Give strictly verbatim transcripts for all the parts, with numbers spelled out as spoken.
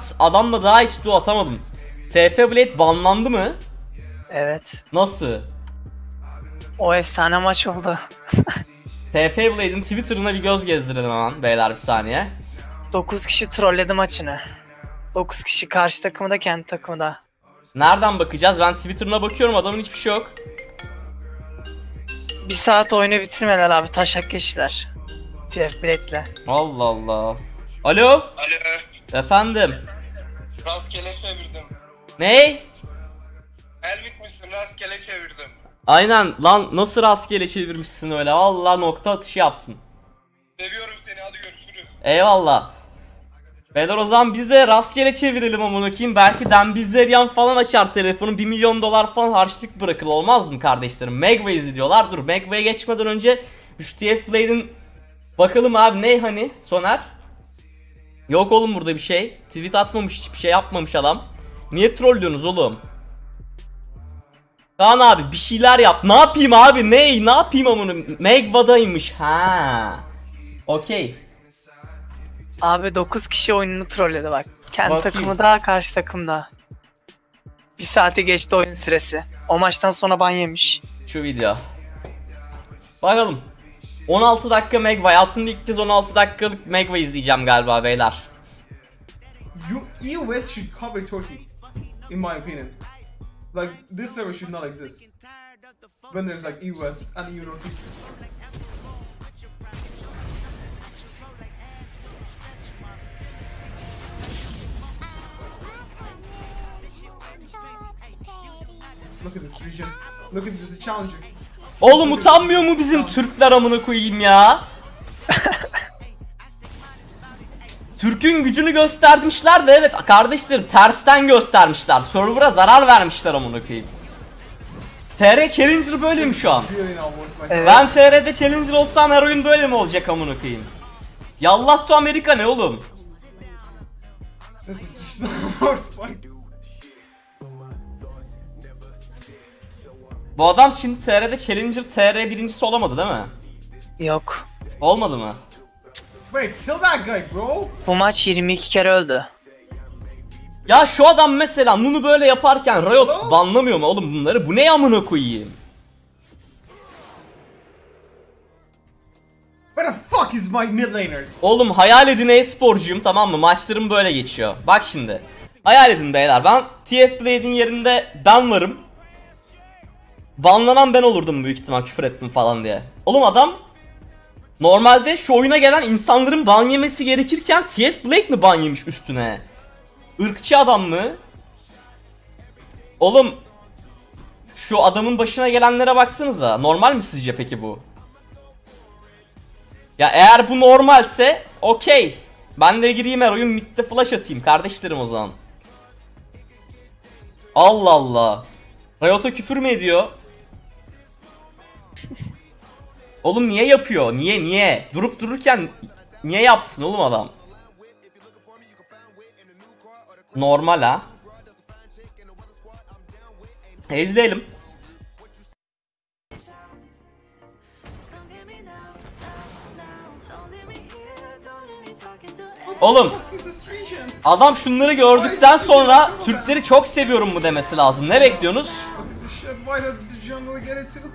fakat adamla daha hiç duo atamadım. T F Blade banlandı mı? Evet. Nasıl? O efsane maç oldu. T F Blade'in Twitter'ına bir göz gezdirelim hemen beyler, bir saniye. dokuz kişi trolledi maçını. dokuz kişi, karşı takımı da kendi takımı da. Nereden bakacağız? Ben Twitter'ına bakıyorum, adamın hiçbir şey yok. Bir saat oyunu bitirmeler abi, taşak geçtiler. T F Blade'le. Allah Allah. Alo? Alo. Efendim? Rastgele çevirdim. Ney? Elvik misin? Rastgele çevirdim. Aynen lan, nasıl rastgele çevirmişsin öyle, vallahi nokta atışı yaptın. Seviyorum seni, hadi görüşürüz. Eyvallah. Beyler o zaman biz de rastgele çevirelim amına koyayım. Belki Dan Bilzerian falan açar telefonu, bir milyon dolar falan harçlık bırakır, olmaz mı kardeşlerim? Magway'zi diyorlar. Dur, Magway'e geçmeden önce şu T F Blade'in bakalım abi ne hani Soner? Yok oğlum burada bir şey. Tweet atmamış, hiçbir şey yapmamış adam. Niye trollüyorsunuz oğlum? Kaan abi bir şeyler yap. Ne yapayım abi? Ne? Ne yapayım amına? Magwa'daymış. Ha. Okey. Abi dokuz kişi oyununu trolledi bak. Kendi Bakayım. takımı da, karşı takım da. Bir saate geçti oyun süresi. O maçtan sonra ban yemiş. Şu video. Bakalım. on altı dakika Magway. Altında ilk kez on altı dakikalık Magway izleyeceğim galiba beyler. You, E O S should cover Turkey, in my opinion. Like, this server should not exist. When there's like E O S and E U Northeast. Look at this region. Look at this challenger. Oğlum utanmıyor mu bizim Türkler amına koyayım ya? Türk'ün gücünü göstermişler de evet kardeşlerim, tersten göstermişler. Server'a zarar vermişler amına koyayım. T R Challenger böyle mi şu an? Really not worth my Evet. Ben T R'de Challenger olsam her oyun böyle mi olacak amına koyayım? Yallah to Amerika ne oğlum? This is just not worth my. Bu adam şimdi T R'de Challenger T R birincisi olamadı değil mi? Yok. Olmadı mı? Wait, kill that guy, bro. Bu maç yirmi iki kere öldü. Ya şu adam mesela Nunu böyle yaparken Riot banlamıyor mu oğlum bunları? Bu ne amına koyayım? Where the fuck is my mid laner? Oğlum hayal edin, e-sporcuyum tamam mı? Maçlarım böyle geçiyor. Bak şimdi. Hayal edin beyler, ben T F Blade'in yerinde ben varım. Banlanan ben olurdum büyük ihtimal, küfür ettim falan diye. Oğlum adam normalde şu oyuna gelen insanların ban yemesi gerekirken T F Blade mi ban yemiş üstüne? Irkçı adam mı? Oğlum şu adamın başına gelenlere baksanıza. Normal mi sizce peki bu? Ya eğer bu normalse okey. Ben de gireyim her oyun midde flash atayım kardeşlerim o zaman. Allah Allah. Riot'a küfür mü ediyor? Oğlum niye yapıyor? Niye niye? Durup dururken niye yapsın oğlum adam? Normal ha. İzleyelim. Oğlum adam şunları gördükten sonra Türkleri çok seviyorum mu demesi lazım. Ne bekliyorsunuz? Shit, why does the jungle get it too?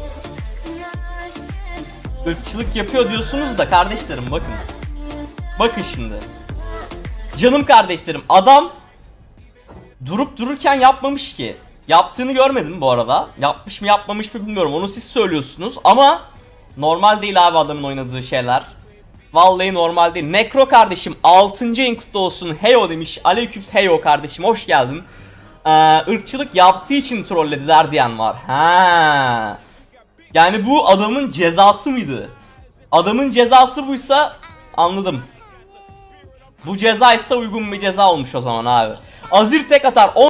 Irkçılık yapıyor diyorsunuz da kardeşlerim bakın. Bakın şimdi. Canım kardeşlerim, adam durup dururken yapmamış ki. Yaptığını görmedim bu arada. Yapmış mı yapmamış mı bilmiyorum. Onu siz söylüyorsunuz ama normal değil abi adamın oynadığı şeyler. Vallahi normal değil. Necro kardeşim altıncı en kutlu olsun. Heyo demiş. Aleyküm heyo kardeşim, hoş geldin. Ee, ırkçılık yaptığı için trollediler diyen var. Ha. Yani bu adamın cezası mıydı? Adamın cezası buysa anladım. Bu ceza ise uygun bir ceza olmuş o zaman abi. Azir tek atar.